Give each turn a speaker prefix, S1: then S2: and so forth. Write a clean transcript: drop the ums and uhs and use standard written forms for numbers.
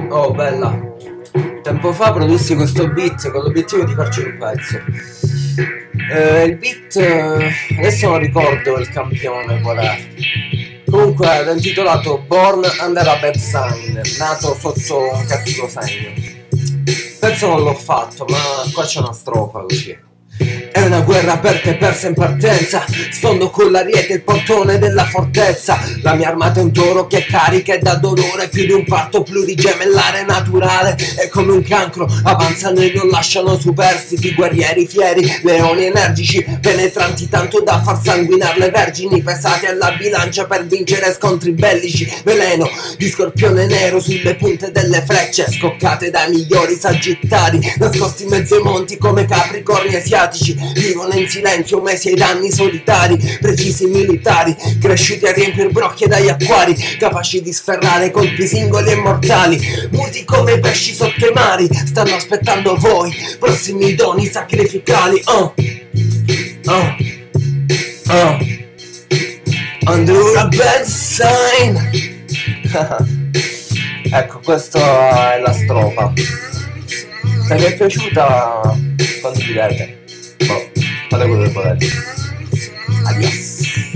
S1: Oh, bella. Tempo fa produssi questo beat con l'obiettivo di farci un pezzo. Il beat, adesso non ricordo il campione qual è. Comunque era intitolato Born Under a Bad Sign, nato sotto un cattivo segno. Il pezzo non l'ho fatto, ma qua c'è una strofa così. È una guerra aperta e persa in partenza. Sfondo con l'ariete il portone della fortezza. La mia armata è un toro che carica e dà dolore. Più di un parto plurigemellare naturale. È come un cancro, avanzano e non lasciano superstiti. Guerrieri fieri, leoni energici, penetranti tanto da far sanguinare le vergini. Pesati alla bilancia per vincere scontri bellici. Veleno di scorpione nero sulle punte delle frecce, scoccate dai migliori sagittari, nascosti in mezzo ai monti come capricorni asiatici. Vivono in silenzio mesi ai danni solitari, precisi militari, cresciuti a riempir brocche dagli acquari, capaci di sferrare colpi singoli e mortali. Muti come i pesci sotto i mari, stanno aspettando voi, prossimi doni sacrificali. Under a bad sign. Ecco, questa è la strofa. Se vi è piaciuta, condividete. Fate quello che volete. Adios.